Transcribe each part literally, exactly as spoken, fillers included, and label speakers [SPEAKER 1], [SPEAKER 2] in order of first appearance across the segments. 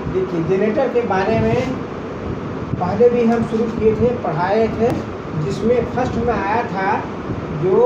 [SPEAKER 1] देखिए जनरेटर के बारे में पहले भी हम शुरू किए थे, पढ़ाए थे, जिसमें फर्स्ट में आया था जो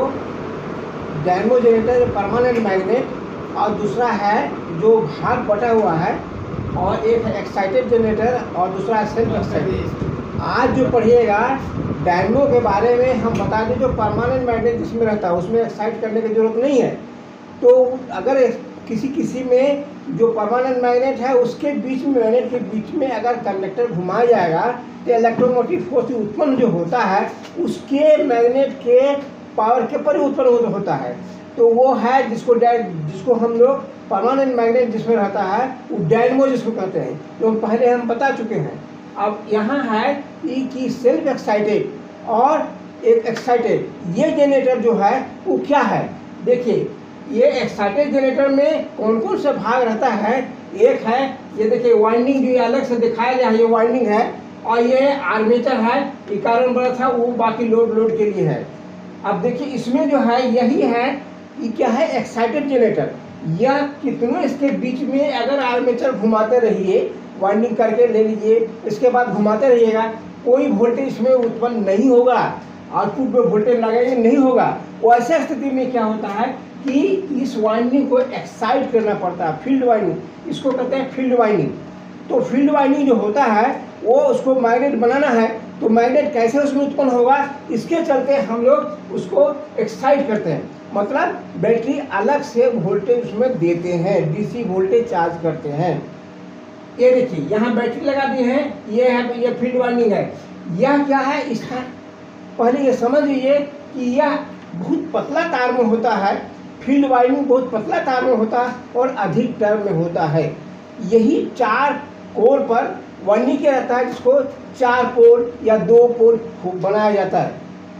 [SPEAKER 1] डायनेमो जनरेटर परमानेंट मैग्नेट, और दूसरा है जो भाग बटा हुआ है, और एक है एक्साइटेड जनरेटर और दूसरा है सेल्फ एक्साइटेड। आज जो पढ़िएगा डायनेमो के बारे में हम बता दें, जो परमानेंट मैग्नेट जिसमें रहता है उसमें एक्साइट करने की जरूरत नहीं है। तो अगर किसी किसी में जो परमानेंट मैग्नेट है उसके बीच में मैग्नेट के बीच में अगर कंडक्टर घुमाया जाएगा तो इलेक्ट्रोमोटिव फोर्स उत्पन्न जो होता है उसके मैग्नेट के पावर के पर उत्पन्न होता है। तो वो है जिसको जिसको हम लोग परमानेंट मैग्नेट जिसमें रहता है वो डायनेमो जिसको कहते हैं, तो पहले हम बता चुके हैं। अब यहाँ है कि सेल्फ एक्साइटेड और एक एक्साइटेड ये जनरेटर जो है वो क्या है। देखिए ये एक्साइटेड जनरेटर में कौन कौन से भाग रहता है। एक है ये देखिए वाइंडिंग जो अलग से दिखाया गया है, ये वाइंडिंग है, और ये आर्मेचर है, ये कारण बड़ा था, वो बाकी लोड लोड के लिए है। अब देखिए इसमें जो है यही है कि क्या है एक्साइटेड जनरेटर, यह कितनों इसके बीच में अगर आर्मेचर घुमाते रहिए, वाइंडिंग करके ले लीजिए, इसके बाद घुमाते रहिएगा, कोई वोल्टेज इसमें उत्पन्न नहीं होगा, आउटपुट में वोल्टेज लगाएंगे नहीं होगा। वो ऐसे स्थिति में क्या होता है कि इस वाइंडिंग को एक्साइट करना पड़ता है, फील्ड वाइंडिंग, इसको कहते हैं फील्ड वाइंडिंग। तो फील्ड वाइंडिंग जो होता है वो उसको मैग्नेट बनाना है, तो मैग्नेट कैसे उसमें उत्पन्न होगा, इसके चलते हम लोग उसको एक्साइट करते हैं, मतलब बैटरी अलग से वोल्टेज उसमें देते हैं, डीसी वोल्टेज चार्ज करते हैं। ये देखिए यहाँ बैटरी लगा दी है, ये है ये फील्ड वाइंडिंग है। यह क्या है, इसका पहले ये समझ लीजिए कि यह बहुत पतला तार में होता है, फील्ड वाइंडिंग बहुत पतला तार में होता है और अधिक टर्म में होता है। यही चार कोर पर वाइंडिंग क्या रहता है, जिसको चार पोल या दो पोल बनाया जाता है।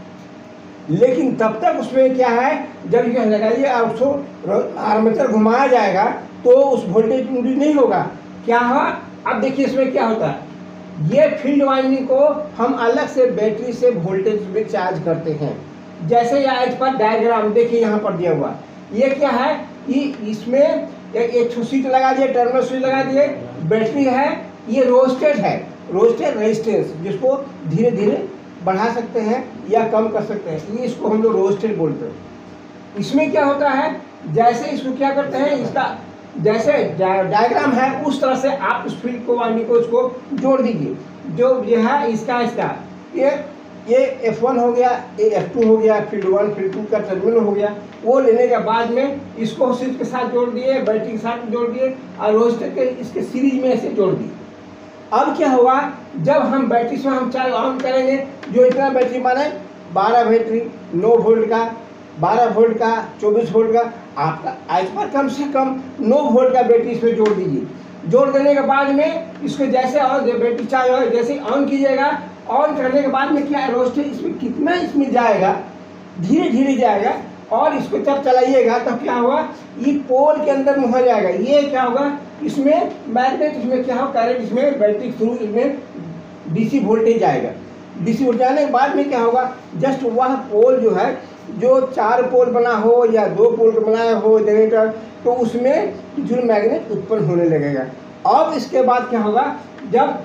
[SPEAKER 1] लेकिन तब तक उसमें क्या है, जब यह लगाइए और उसको आर्मेचर घुमाया जाएगा तो उस वोल्टेज इंड्यूस नहीं होगा। क्या हुआ, अब देखिए इसमें क्या होता है, ये फील्ड वाइंडिंग को हम अलग से बैटरी से वोल्टेज में चार्ज करते हैं। जैसे यहाँ इस पर डायग्राम देखिए यहाँ पर दिया हुआ, ये क्या है कि इसमें एक स्विच लगा दिए, टर्मिनल स्विच लगा दिए, बैटरी है, ये रोस्टेड है, रोस्टेड रेजिस्टेंस, जिसको धीरे धीरे बढ़ा सकते हैं या कम कर सकते हैं, ये इसको हम लोग रोस्टेड बोलते हैं। इसमें क्या होता है, जैसे इसको क्या करते हैं, इसका जैसे डायग्राम है उस तरह से आप उस फील्ड को वाइंडिंग को उसको जोड़ दीजिए। जो ये है इसका इसका ये ये एफ वन हो गया, ये एफ टू हो गया, फील्ड वन फील्ड टू का टर्मिनल हो गया। वो लेने के बाद में इसको स्विच के साथ जोड़ दिए, बैटरी के साथ जोड़ दिए और रोस्टर के इसके सीरीज में ऐसे जोड़ दिए। अब क्या हुआ, जब हम बैटरी से हम चार्ज ऑन करेंगे, जो इतना बैटरी माने बारह बैटरी नौ वोल्ट का, बारह वोल्ट का, चौबीस वोल्ट का, आपका इस पर कम से कम नौ वोल्ट का बैटरी इसमें जोड़ दीजिए। जोड़ देने के बाद में इसको जैसे ऑन बैटरी चार्ज हो, जैसे ऑन कीजिएगा, ऑन करने के बाद में क्या है, रोस्टर इसमें कितना इसमें जाएगा, धीरे धीरे जाएगा, और इसको जब चलाइएगा तब क्या होगा, ये पोल के अंदर मुहा जाएगा। ये क्या होगा, इसमें मैग्नेट, इसमें क्या होगा, करंट इसमें बैटरी थ्रू इसमें डीसी वोल्टेज आएगा। डीसी वोल्टेज आने के बाद में क्या होगा, जस्ट वह पोल जो है, जो चार पोल बना हो या दो पोल बनाया हो जनरेटर, तो उसमें जो मैग्नेट उत्पन्न होने लगेगा। अब इसके बाद क्या होगा, जब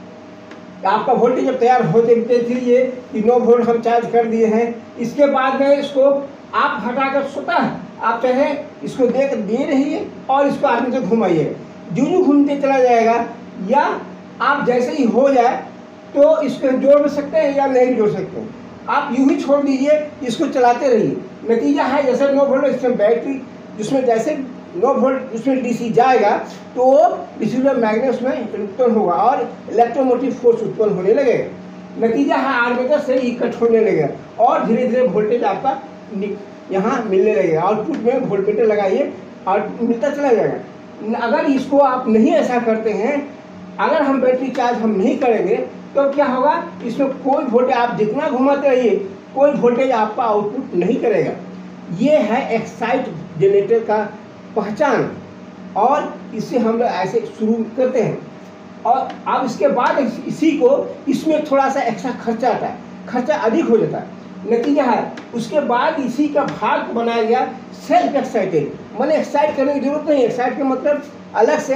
[SPEAKER 1] आपका वोल्टेज जब तैयार होते ये कि नौ वोल्ट हम चार्ज कर दिए हैं, इसके बाद में इसको आप हटाकर सोता है, आप चाहे इसको देख दे रहिए और इसको आदमी से घुमाइए, जो जो घूमते चला जाएगा, या आप जैसे ही हो जाए तो इसको जोड़ सकते हैं या नहीं जोड़ सकते हैं, आप यूं ही छोड़ दीजिए, इसको चलाते रहिए। नतीजा है जैसे नौ वोल्ट इसमें बैटरी जिसमें जैसे नौ वोल्ट उसमें डीसी जाएगा तो डीसी में मैग्नेट उसमें उत्पन्न होगा और इलेक्ट्रोमोटिव फोर्स उत्पन्न होने लगेगा। नतीजा है आर्मेचर से ही कट होने लगेगा और धीरे धीरे वोल्टेज आपका यहाँ मिलने लगेगा। आउटपुट में वोल्टमीटर लगाइए और मिलता चला जाएगा। अगर इसको आप नहीं ऐसा करते हैं, अगर हम बैटरी चार्ज हम नहीं करेंगे तो क्या होगा, इसमें कोई वोल्टेज आप जितना घुमाते रहिए कोई वोल्टेज आपका आउटपुट नहीं करेगा। ये है एक्साइट जनरेटर का पहचान, और इससे हम लोग ऐसे शुरू करते हैं। और अब इसके बाद इसी को इसमें थोड़ा सा एक्स्ट्रा खर्चा आता है, खर्चा अधिक हो जाता है। नतीजा है उसके बाद इसी का भाग बनाया गया सेल्फ एक्साइटेड, मैंने एक्साइट करने की जरूरत नहीं। एक्साइट का मतलब अलग से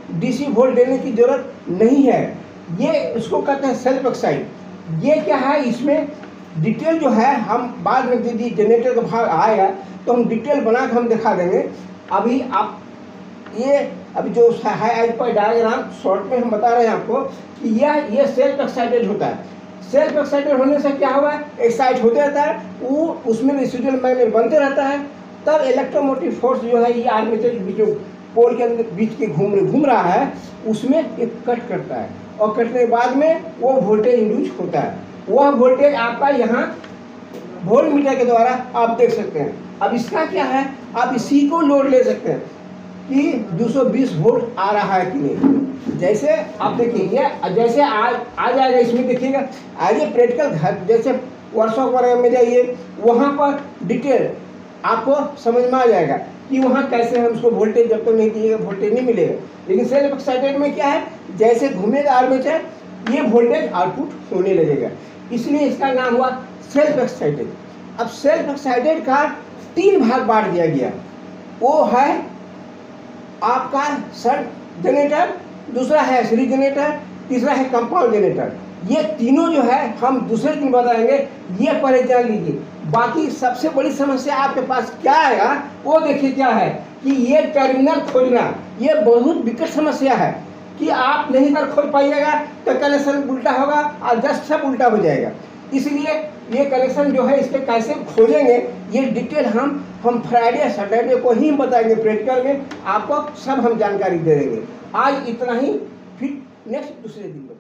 [SPEAKER 1] डीसी वोल्ट देने की ज़रूरत नहीं है। ये इसको कहते हैं सेल्फ एक्साइट। ये क्या है, इसमें डिटेल जो है हम बाद में यदि जनरेटर का भाग आएगा तो हम डिटेल बना के हम दिखा देंगे। अभी आप ये अभी जो है आज पर डायग्राम शॉर्ट में हम बता रहे हैं आपको कि यह ये सेल्फ एक्साइटेड होता है। सेल्फ एक्साइटेड होने से क्या हुआ, एक्साइट होते रहता है, वो उसमें रेसिडुअल मैग्नेट बनते रहता है, तब इलेक्ट्रोमोटिव फोर्स जो है ये आर्मेचर जो पोल के अंदर बीच के घूम घूम रहा है उसमें एक कट करता है, और कटने के बाद में वो वोल्टेज इंड्यूस होता है। वह वोल्टेज आपका यहाँ वोल्ट मीटर के द्वारा आप देख सकते हैं। अब इसका क्या है, आप इसी को लोड ले सकते हैं कि दो सौ बीस वोल्ट आ रहा है कि नहीं। जैसे आप देखिए जैसे आज आ जाएगा इसमें, देखिएगा आइए प्रैक्टिकल घर जैसे वर्कशॉप वगैरह में जाइए, वहाँ पर डिटेल आपको समझ में आ जाएगा कि वहाँ कैसे हम उसको वोल्टेज जब तक तो नहीं दीजिएगा वोल्टेज नहीं मिलेगा। लेकिन सेल्फ एक्साइटेड में क्या है, जैसे घूमेगा आर्मेचर ये वोल्टेज आउटपुट होने लगेगा, इसलिए इसका नाम हुआ सेल्फ एक्साइटेड। अब सेल्फ एक्साइटेड का तीन भाग बांट दिया गया, वो है आपका शंट जनरेटर, दूसरा है सीरीज जनरेटर, तीसरा है कंपाउंड जनरेटर। ये तीनों जो है हम दूसरे दिन बताएंगे, ये पहले जान लीजिए। बाकी सबसे बड़ी समस्या आपके पास क्या आएगा वो देखिए क्या है कि ये टर्मिनल खोलना, ये बहुत विकट समस्या है कि आप नहीं कर खोल पाइएगा तो कनेक्शन उल्टा होगा और जस्ट सब उल्टा हो जाएगा। इसलिए ये कनेक्शन जो है इसके कैसे खोजेंगे ये डिटेल हम हम फ्राइडे सैटरडे को ही बताएंगे, प्रैक्टिकल में आपको सब हम जानकारी दे देंगे। आज इतना ही, फिर नेक्स्ट दूसरे दिन।